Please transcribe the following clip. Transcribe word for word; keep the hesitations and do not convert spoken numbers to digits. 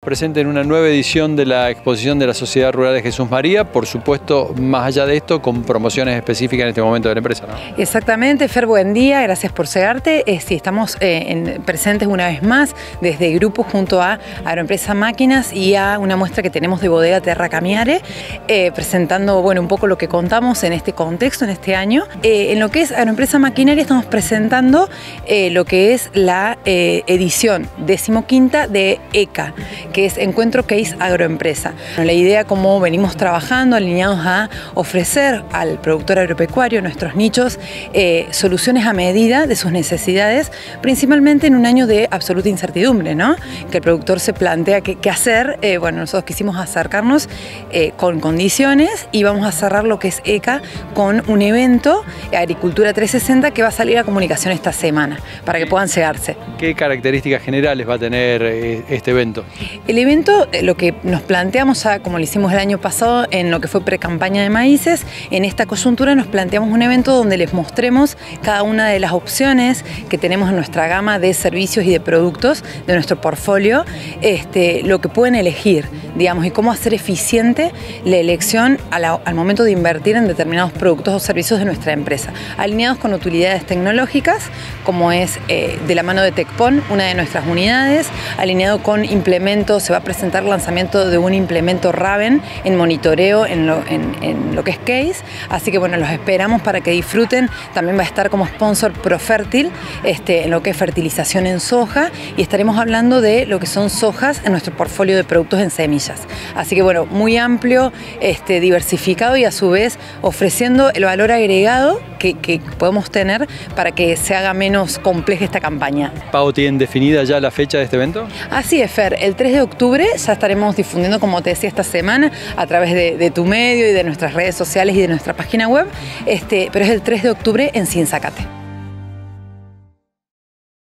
presente en una nueva edición de la exposición de la Sociedad Rural de Jesús María, por supuesto, más allá de esto, con promociones específicas en este momento de la empresa, ¿no? Exactamente, Fer, buen día, gracias por llegarte. Eh, sí, estamos eh, en, presentes una vez más desde el grupo junto a Agroempresa Máquinas y a una muestra que tenemos de Bodega Terra Camiare, eh, presentando bueno, un poco lo que contamos en este contexto, en este año. Eh, en lo que es Agroempresa Maquinaria estamos presentando eh, lo que es la eh, edición decimoquinta de ECA, que es Encuentro Case Agroempresa. La idea, como venimos trabajando, alineados a ofrecer al productor agropecuario, nuestros nichos, eh, soluciones a medida de sus necesidades, principalmente en un año de absoluta incertidumbre, ¿no? Que el productor se plantea qué, qué hacer. Eh, bueno, nosotros quisimos acercarnos eh, con condiciones y vamos a cerrar lo que es ECA con un evento, Agricultura trescientos sesenta, que va a salir a comunicación esta semana, para que puedan llegarse. ¿Qué características generales va a tener eh, este evento? El evento, lo que nos planteamos, ya, como lo hicimos el año pasado en lo que fue pre-campaña de maíces, en esta coyuntura nos planteamos un evento donde les mostremos cada una de las opciones que tenemos en nuestra gama de servicios y de productos de nuestro portfolio, este, lo que pueden elegir, digamos, y cómo hacer eficiente la elección a la, al momento de invertir en determinados productos o servicios de nuestra empresa, alineados con utilidades tecnológicas, como es eh, de la mano de Tecpon, una de nuestras unidades, alineado con implementos. Se va a presentar el lanzamiento de un implemento Raven en monitoreo en lo, en, en lo que es Case, así que bueno, los esperamos para que disfruten. También va a estar como sponsor Profértil este, en lo que es fertilización en soja, y estaremos hablando de lo que son sojas en nuestro portfolio de productos en semillas. Así que bueno, muy amplio, este, diversificado y a su vez ofreciendo el valor agregado que, que podemos tener para que se haga menos compleja esta campaña. ¿Pau, tienen definida ya la fecha de este evento? Así es, Fer, el tres de octubre ya estaremos difundiendo, como te decía, esta semana a través de, de tu medio y de nuestras redes sociales y de nuestra página web, este, pero es el tres de octubre en Sinzacate.